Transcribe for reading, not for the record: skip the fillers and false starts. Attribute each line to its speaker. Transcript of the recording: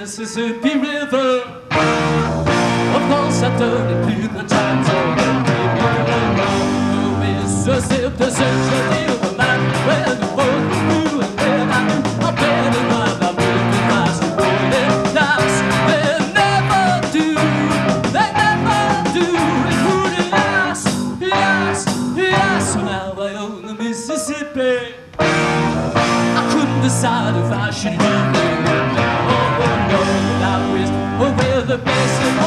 Speaker 1: Mississippi River. Of course I've done it through the times of the Mississippi, the century of the man where the world grew and when I knew I better not have lived in my rolling dice. They never do, including us, yes, so now I own the Mississippi. I couldn't decide if I should live there. Oh no, I wished where the best of